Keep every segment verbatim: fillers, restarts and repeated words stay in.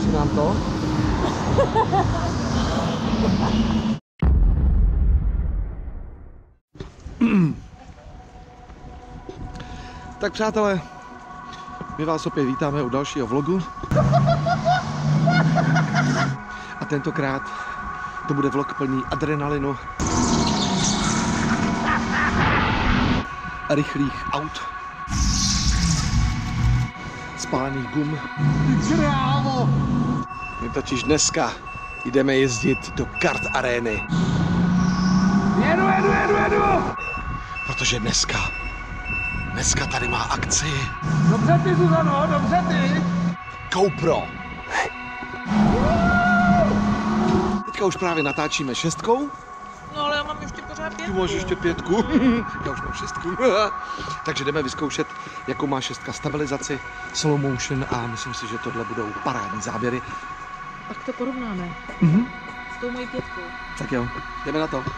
Nemusí nám to. Tak přátelé, my vás opět vítáme u dalšího vlogu. A tentokrát to bude vlog plný adrenalinu a rychlých aut, spálených gum. Krávo! My totiž dneska jdeme jezdit do kart arény. Jedu, jedu, jedu, jedu! Protože dneska, dneska tady má akci. Dobře ty, Zuzano, dobře ty! GoPro. Teďka už právě natáčíme šestkou. No ale já mám ještě pořád pětku. Ty máš ještě pětku. Já už mám šestku. Takže jdeme vyzkoušet, jakou má šestka stabilizaci, slow motion a myslím si, že tohle budou parádní záběry. Pak to porovnáme. Mhm. S tou mojí pětkou. Tak jo, jdeme na to.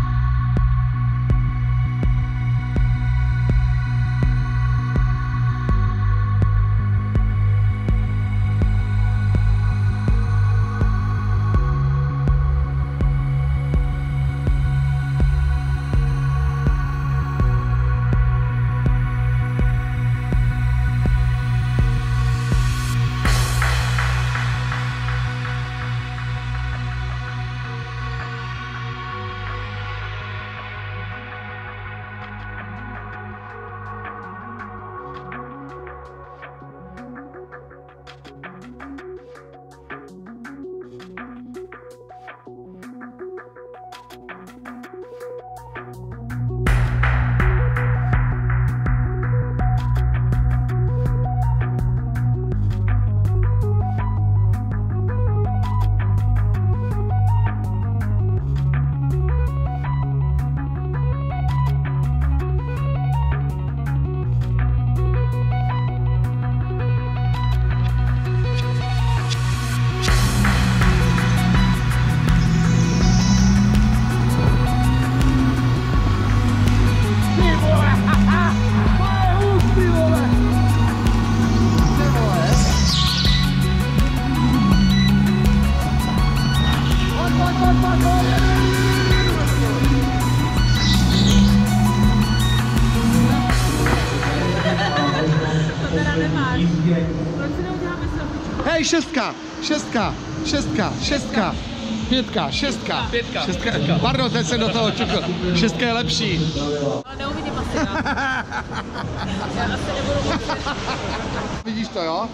Hej, šestka, šestka, šestka, šestka, pětka, šestka, Pětka. šestka. Pardon, teď jsem do toho čukl. Šestka je lepší. Ale neuvidím asi, já. Já asi nebudu muset. Vidíš to, jo?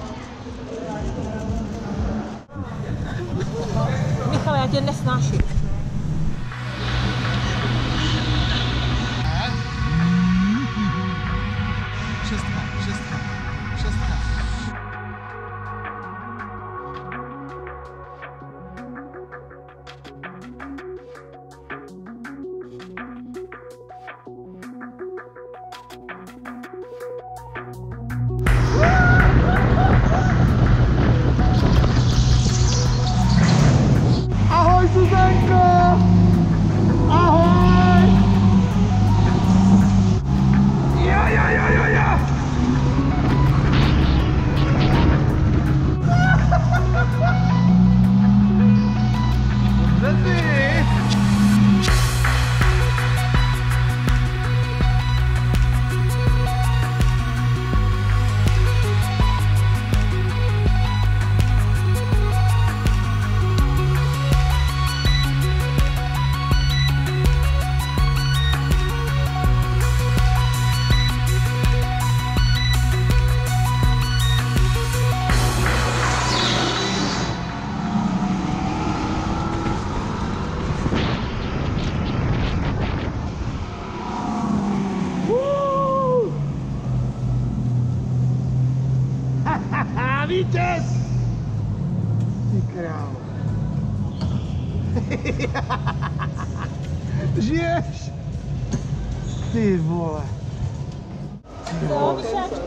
Michale, já tě nesnáším. Šestka, šestka, šestka. Ahoj, Zuzanko! Ahoj! Jo, jo, jo, jo, jo! Dobře ty! Vítěz! Ty krávo. Žiješ? Ty vole. Ty vole.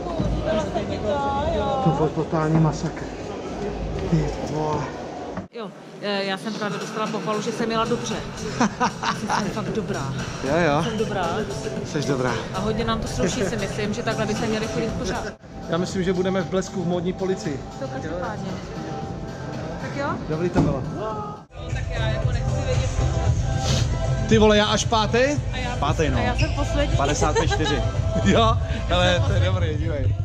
To byl totální masakr. Ty vole. Jo, já jsem právě dostala pochvalu, že jsem jela dobře. Jsem fakt dobrá. Jo, jo. Jsem dobrá. Jseš dobrá. A hodně nám to sluší, si myslím, že takhle by se měli chodit pořád. Já myslím, že budeme v blesku v módní policii. To každopádně. Tak jo? Dobrý to bylo. Tak já jako nechci vědět. Ty vole, já až pátý? A já, Pátý, no. A já jsem poslední. padesát pět čtyři. Jo, ale to je dobrý, dívej.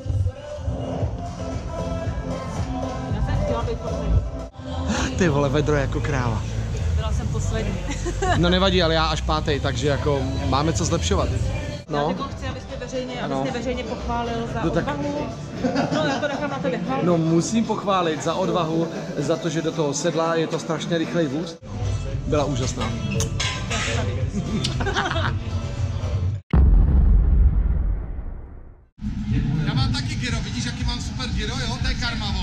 Já jsem chtěla být poslední. Ty vole, vedro jako kráva. Byla jsem poslední. No nevadí, ale já až pátý, takže jako máme co zlepšovat. Já No, jako chci, abyste veřejně, Ano. abyste veřejně pochválil za No tak- odvahu. No já to nechám na tebe. Chvál. no musím pochválit za odvahu, za to, že do toho sedla, je to strašně rychlej vůz. Byla úžasná. Já mám taky gyro, vidíš, jaký mám super gyro, jo? To je karma,